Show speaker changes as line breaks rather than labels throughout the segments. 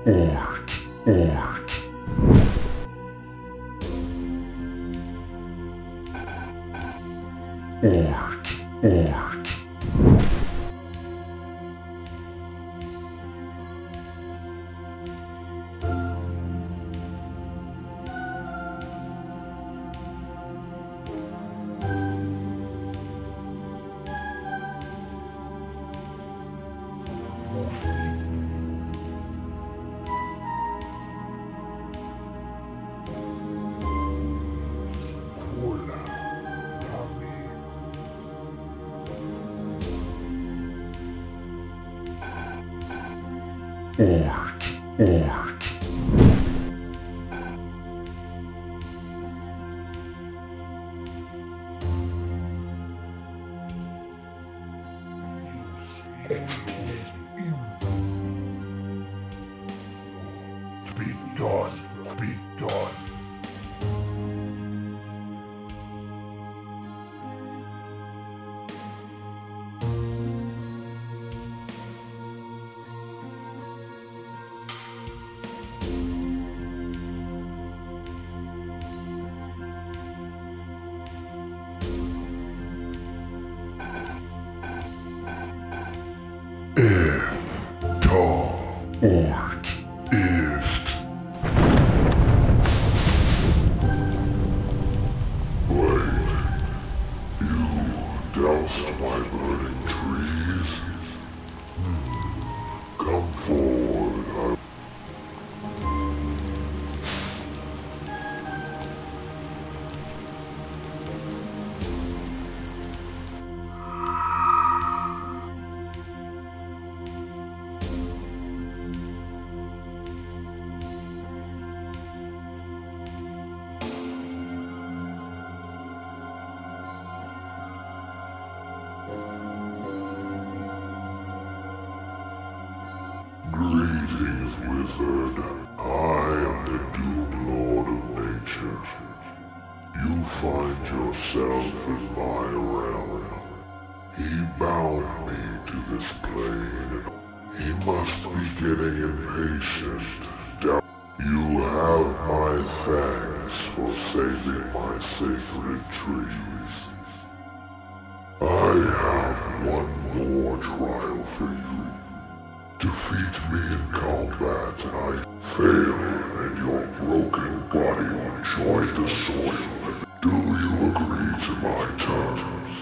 Orc, orc. Orc, orc. Orc, orc. Be done, be done. Orc, ist. Wait, you doused my burning trees? Come forward, Greetings, wizard. I am the Doom Lord of Nature. You find yourself in my realm. He bound me to this plane. He must be getting impatient. You have my thanks for saving my sacred trees. I have one more trial for you. Defeat me in combat and I fail and your broken body will join the soil. Do you agree to my terms?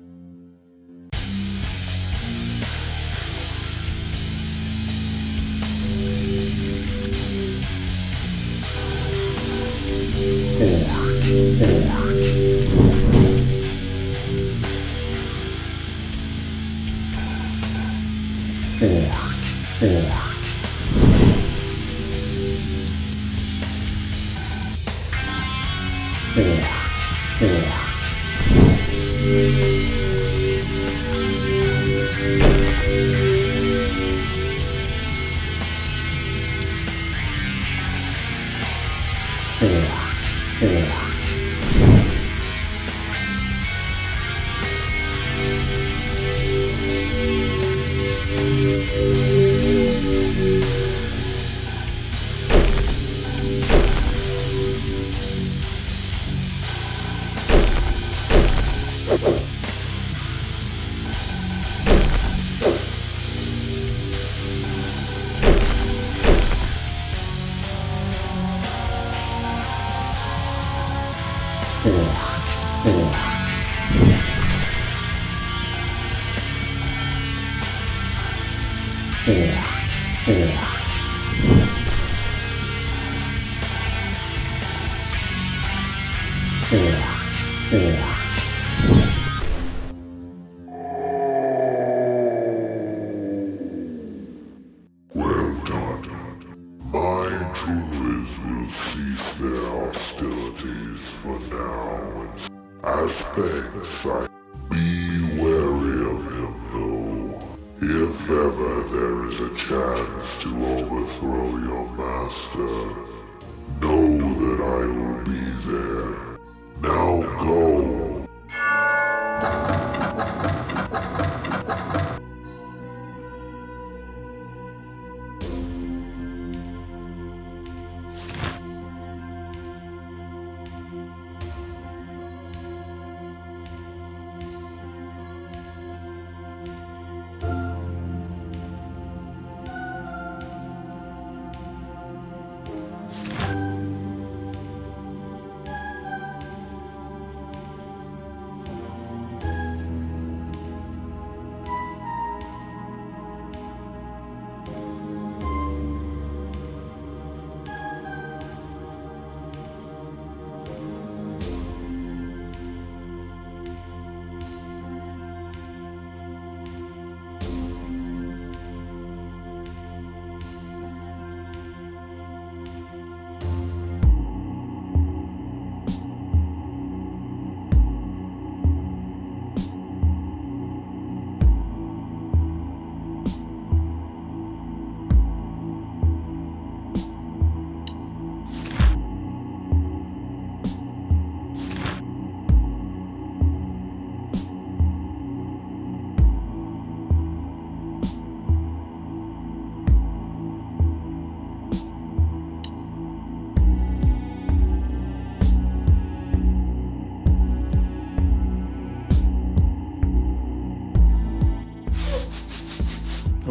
Well done. My druids will cease their hostilities for now. As thanks, be wary of him though. If ever there is a chance to overthrow your master, know that I will be there. Now go.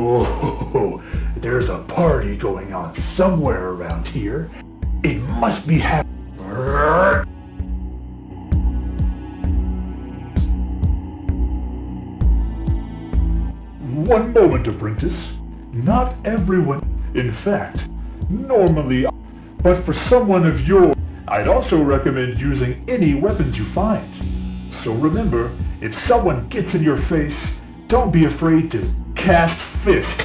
Oh, there's a party going on somewhere around here. It must be happening. One moment, apprentice. Not everyone, in fact, normally, but for someone of your, I'd also recommend using any weapons you find. So remember, if someone gets in your face, don't be afraid to cast fist.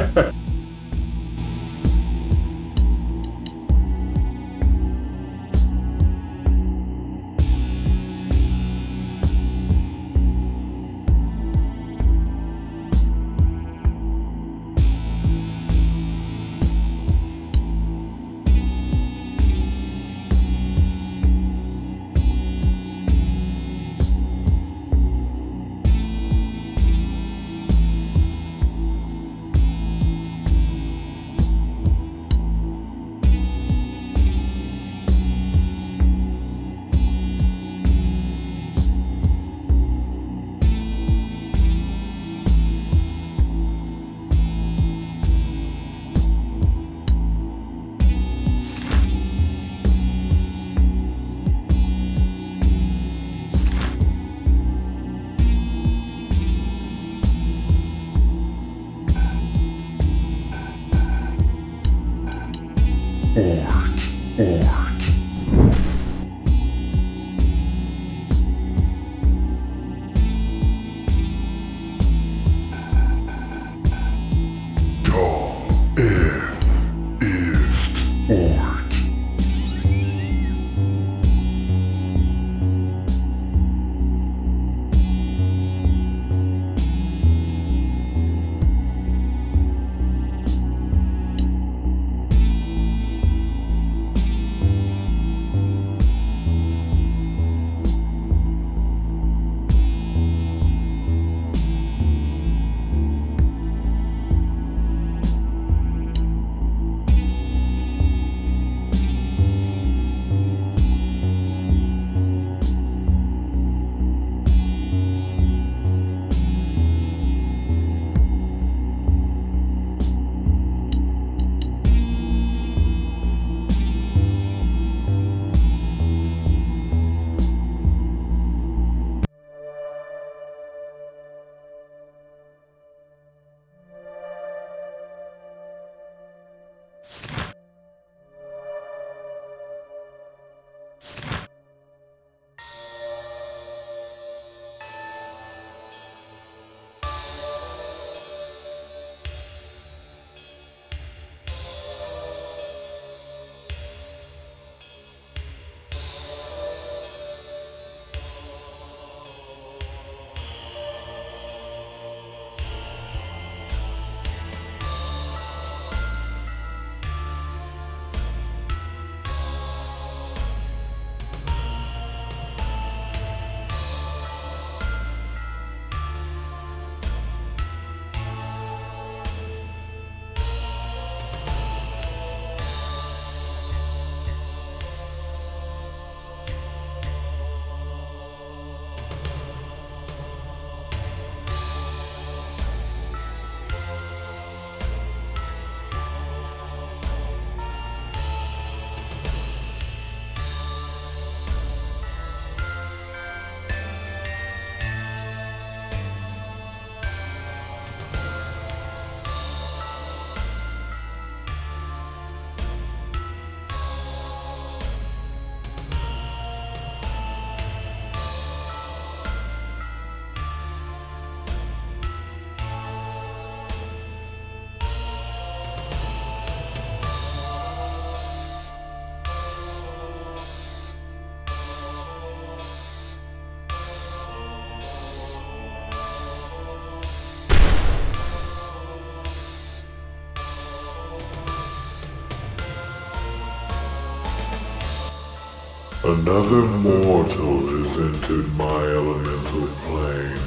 Another mortal has entered my elemental plane.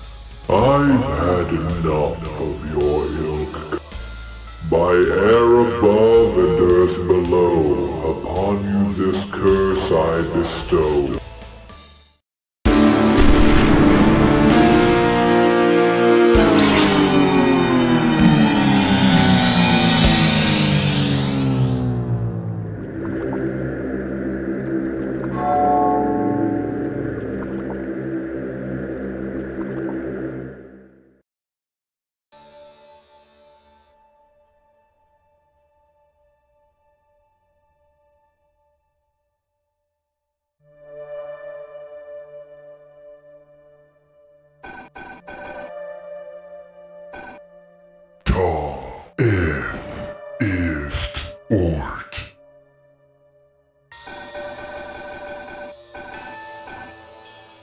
I've had enough of your ilk. By air above and earth below, upon you this curse I bestow.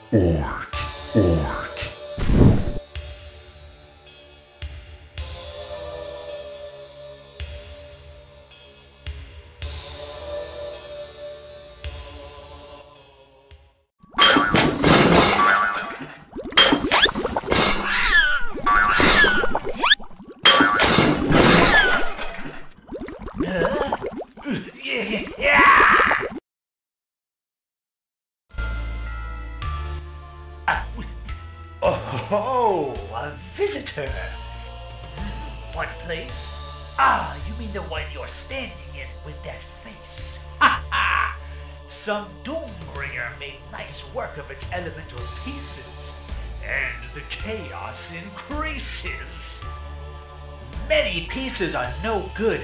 orc, orc.
Oh, a visitor. What place? Ah, you mean the one you're standing in with that face. Ha ha! Some Doombringer made nice work of its elemental pieces, and the chaos increases. Many pieces are no good,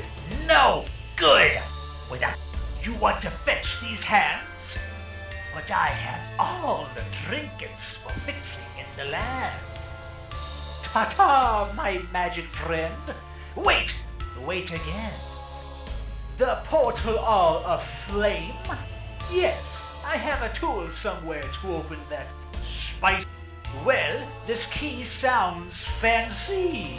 without you want to fetch these hands? But I have all the trinkets for fixing in the land. Ta-ta, my magic friend. Wait again. The portal all aflame? Yes, I have a tool somewhere to open that spice. Well, this key sounds fancy.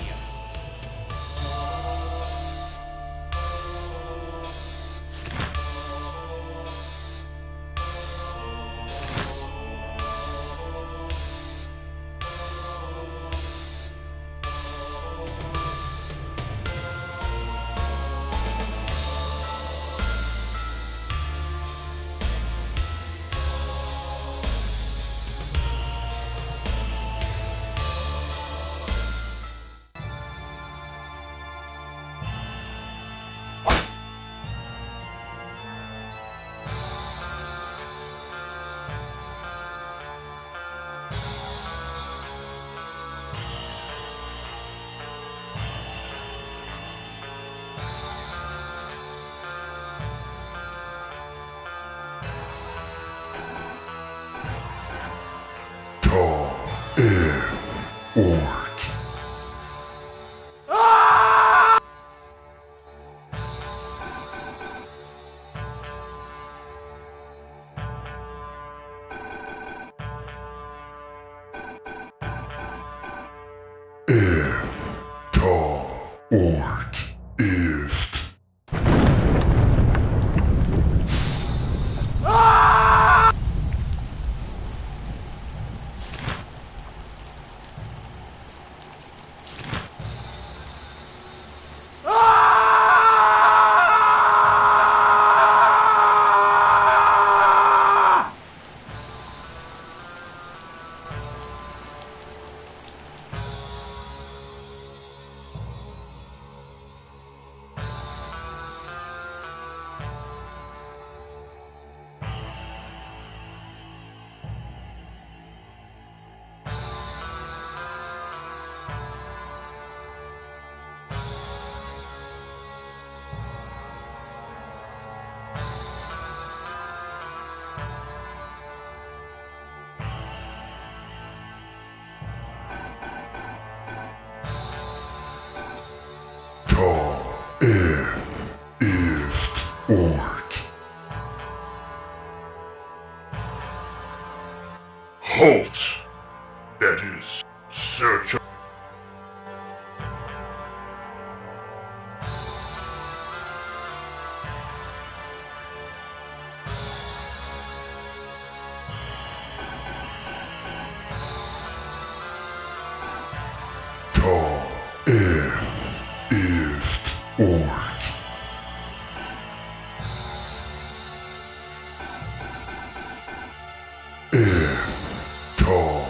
Orc. Orc ist. Ist Orc. Halt! That is search of... ist Orc. Ta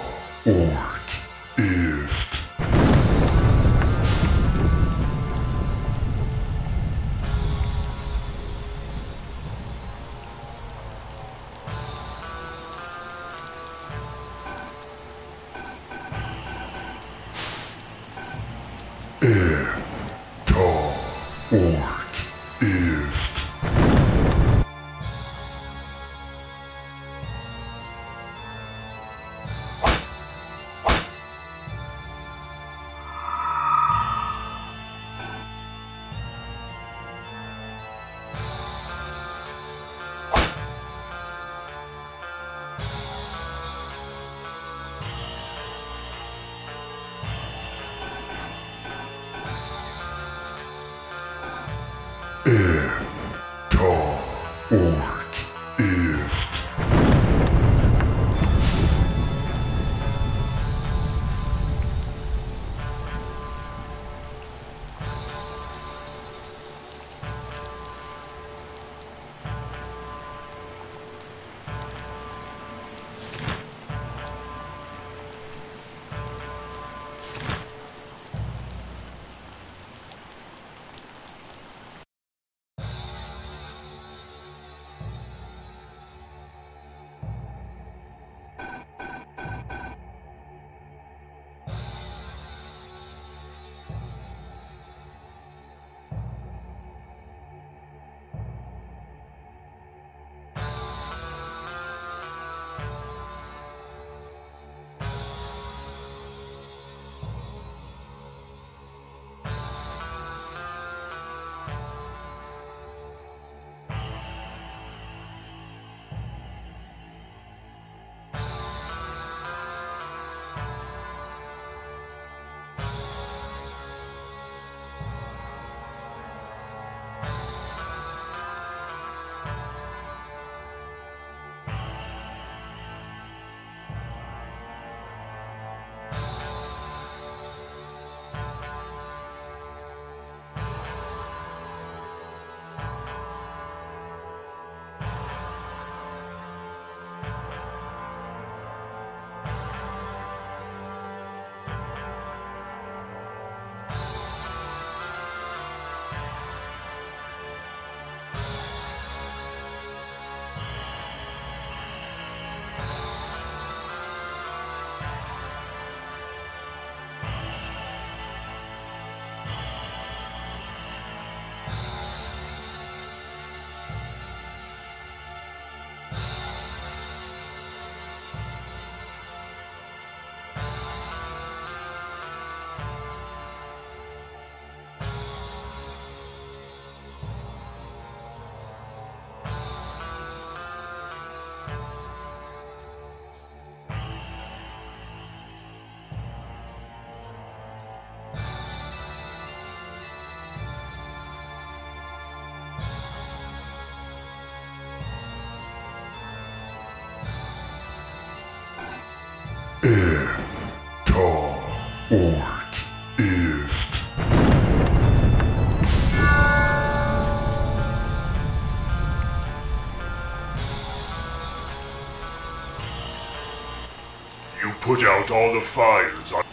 put out all the fires on...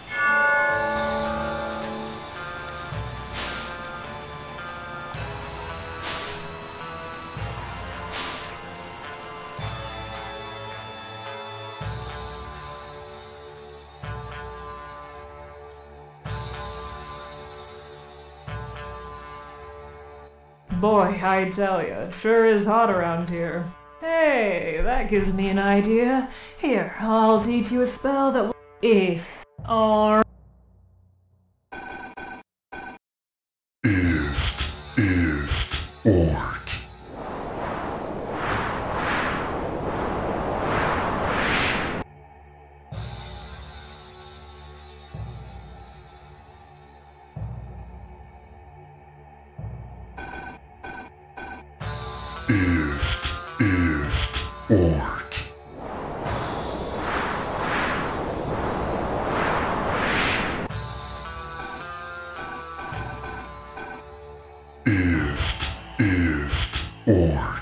Boy, I tell ya, it sure is hot around here. Hey, that gives me an idea. Here, I'll teach you a spell that will... If... Or...
Orc. Orc. Orc.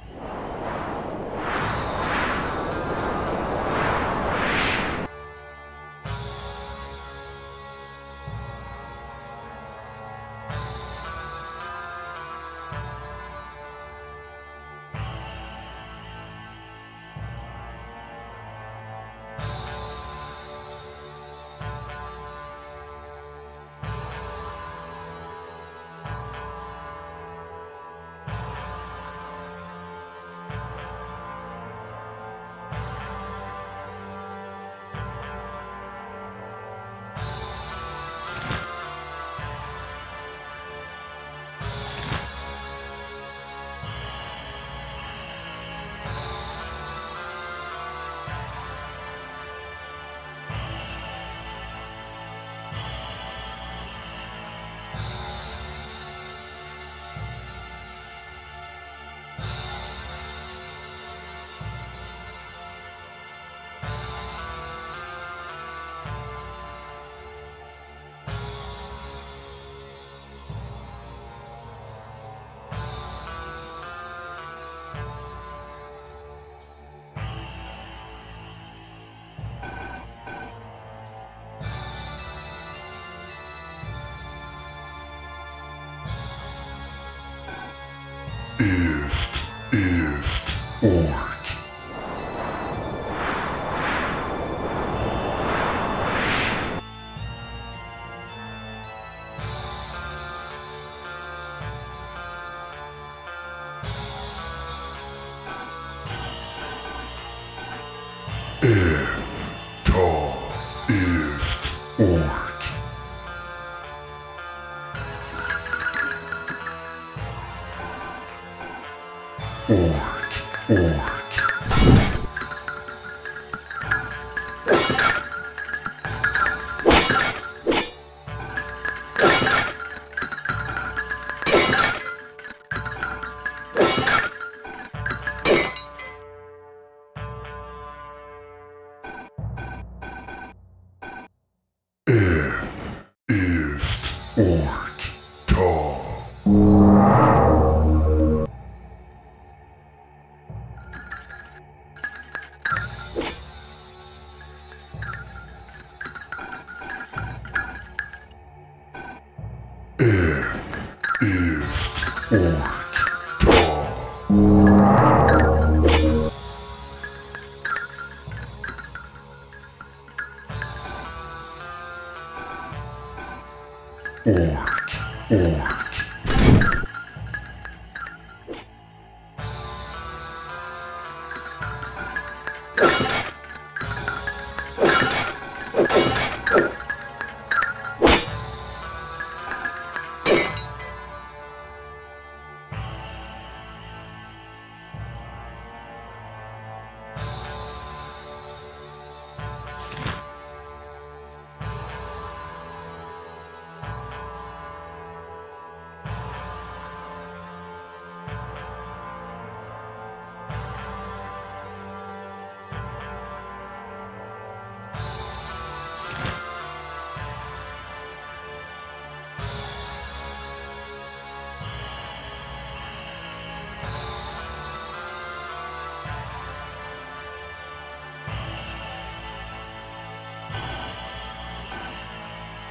Orc.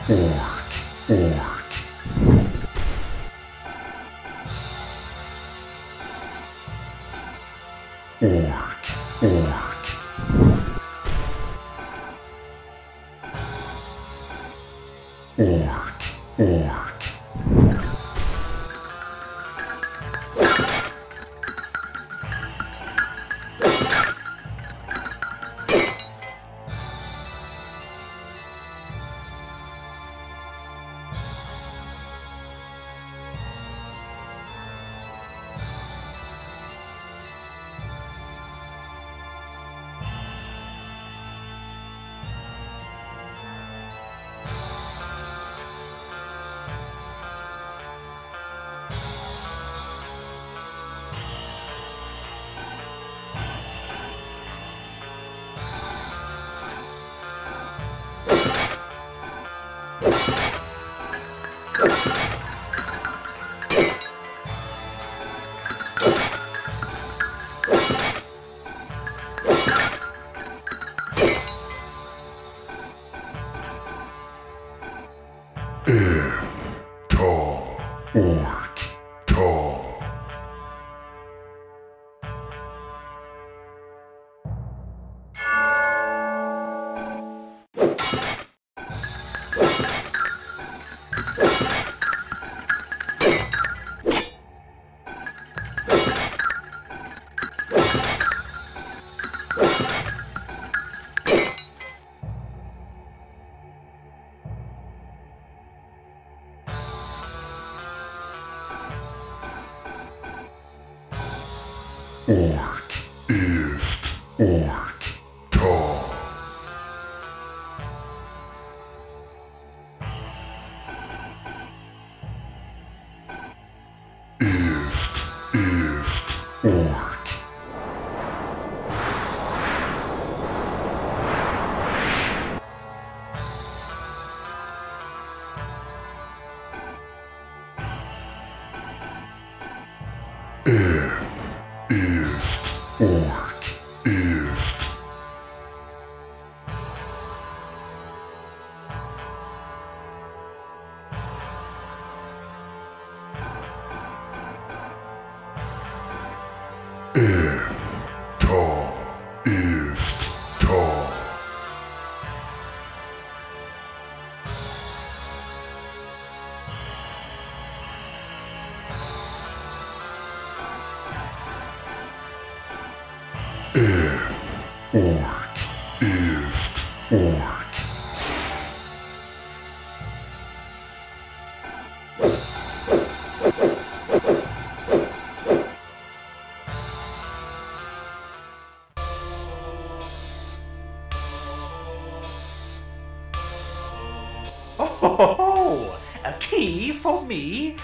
Oh, a key for me?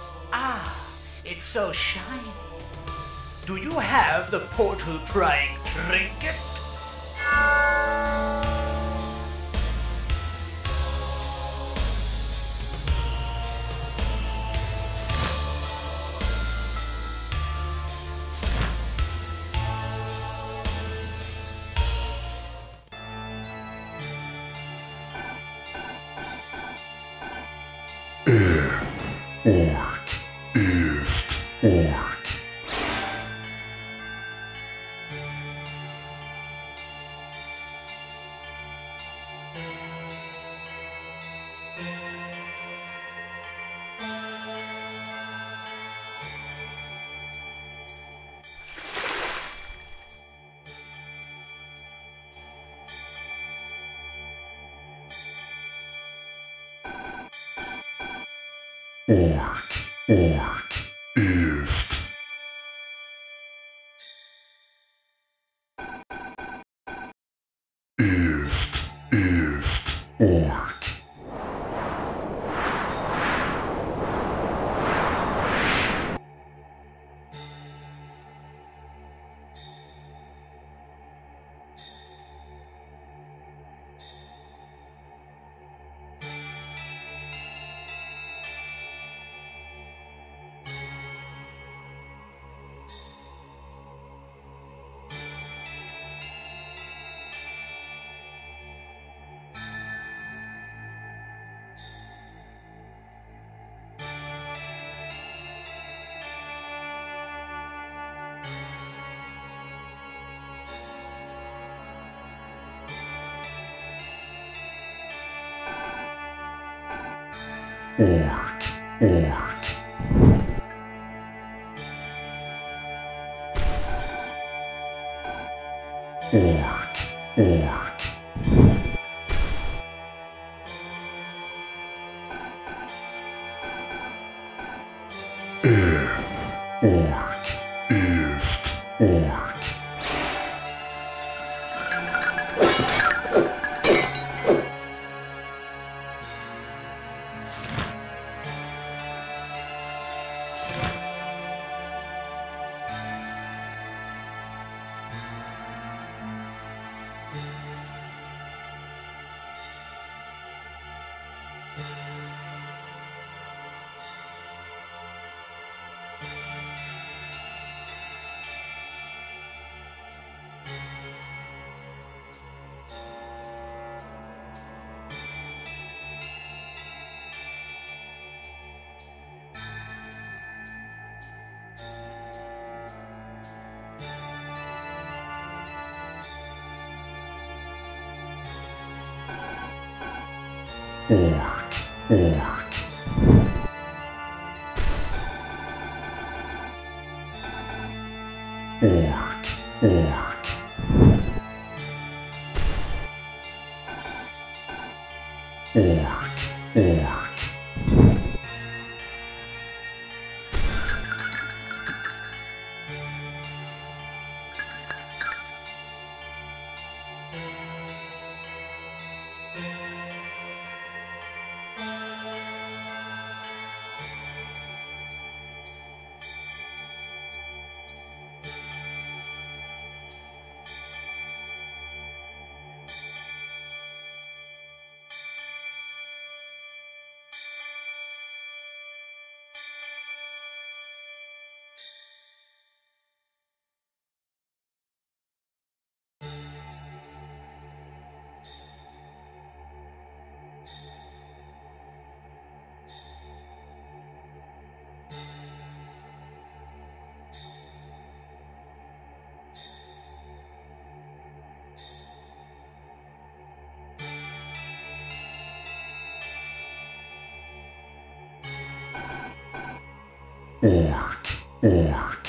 Ah, it's so shiny. Do you have the portal prying trinket?
orc, orc. Orc, orc. Orc, ist, orc. Orc, orc. Orc, orc. Orc, orc. Orc, orc.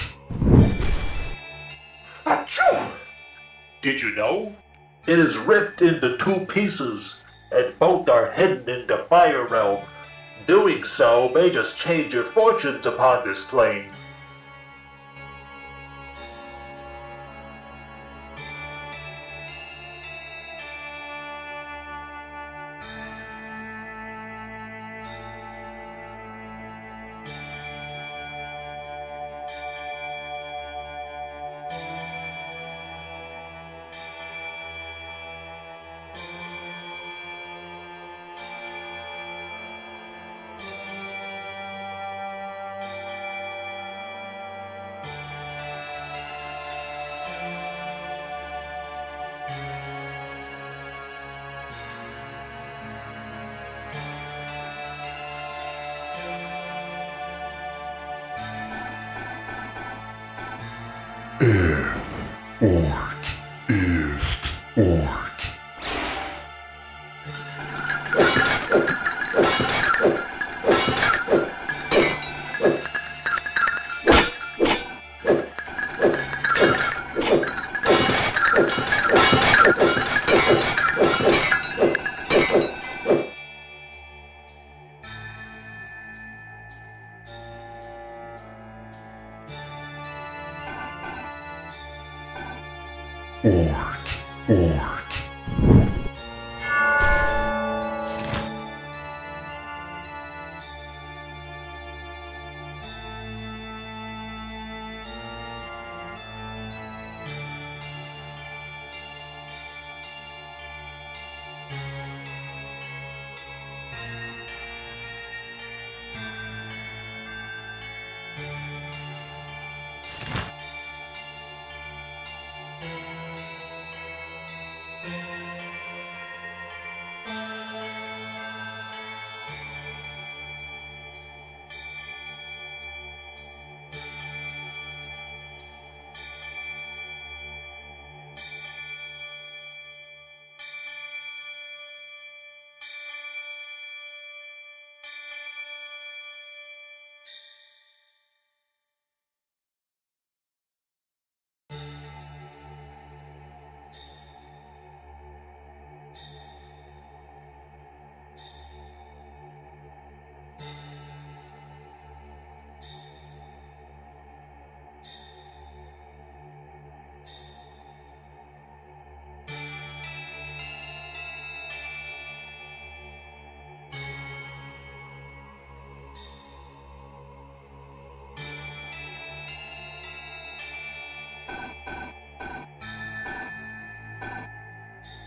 Achoo! Did you know? It is ripped into two pieces, and both are hidden in the fire realm. Doing so may just change your fortunes upon this plane. Orc, ist, orc. Orc, orc.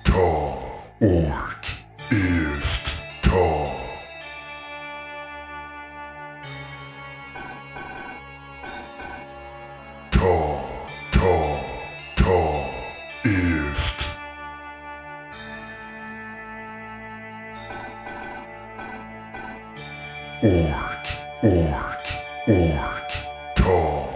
Ta. Orc is ta. Ta. Ta. Ta. Is. Orc. Orc. Orc. Ta.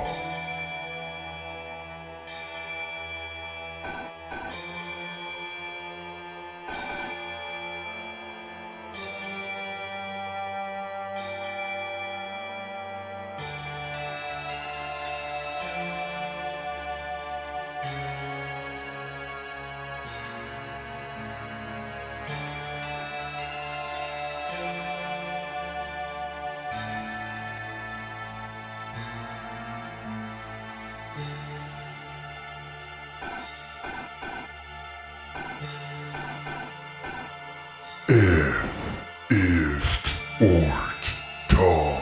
Is orc ta.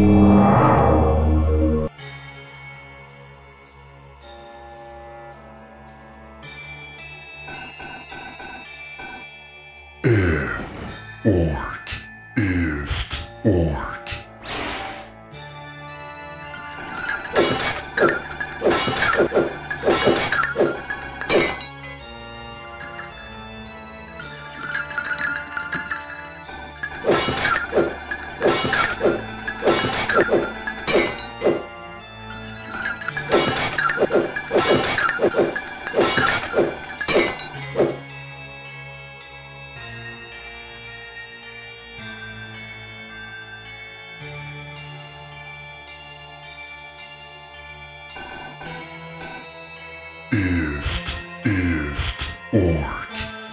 Orc is orc. Is orc.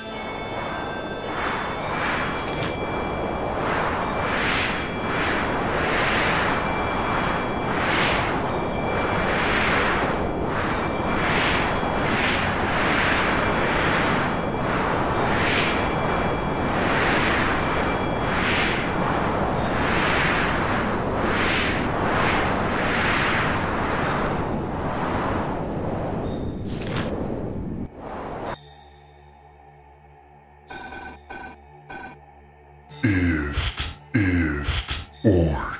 Is orc.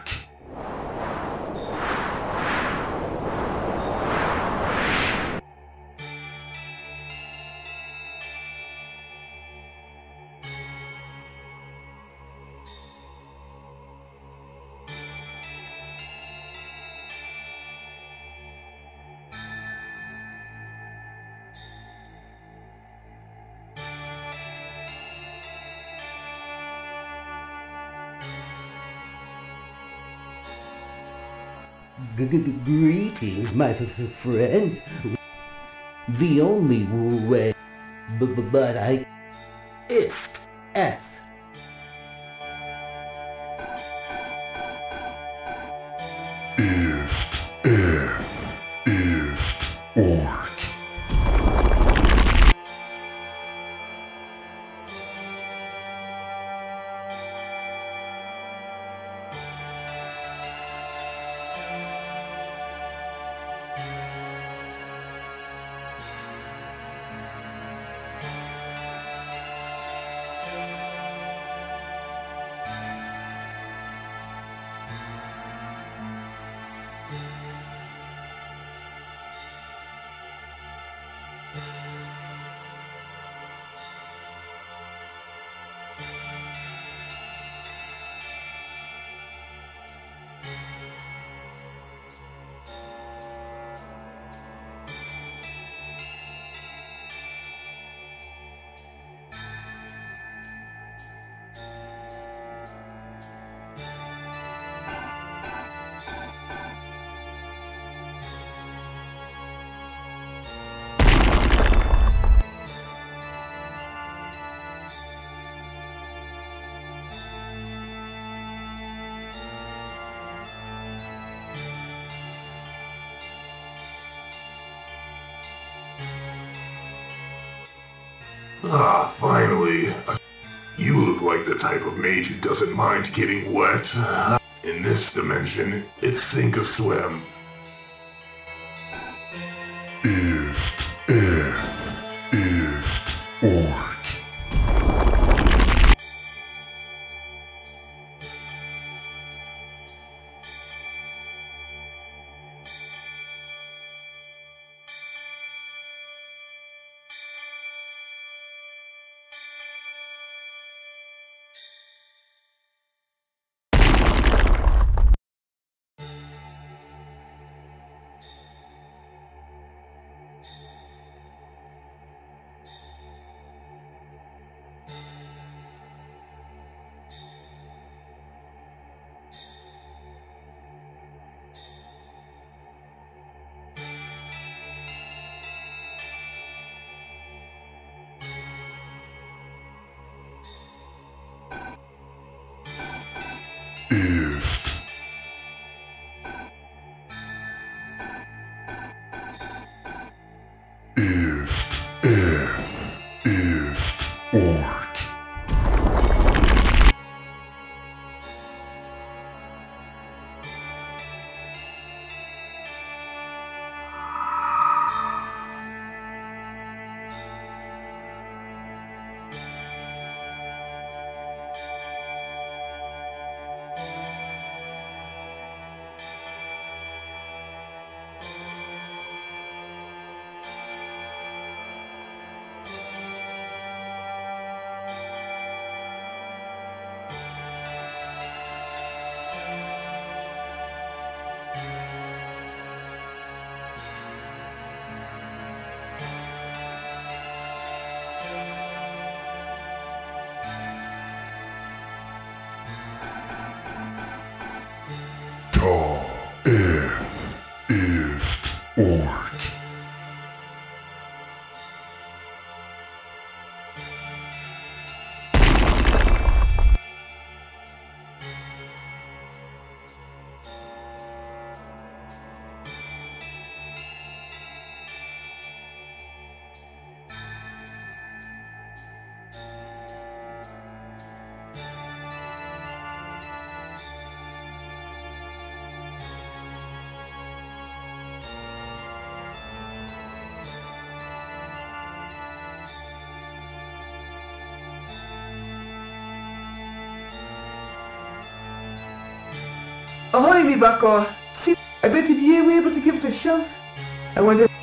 Greetings, my friend. The only way, but I... If. F.
Is orc.
Ah, finally. You look like the type of mage who doesn't mind getting wet. In this dimension, it's sink or swim.
Is orc.
Ahoy, me bucko. See, I bet if you were able to give it a shove, I wonder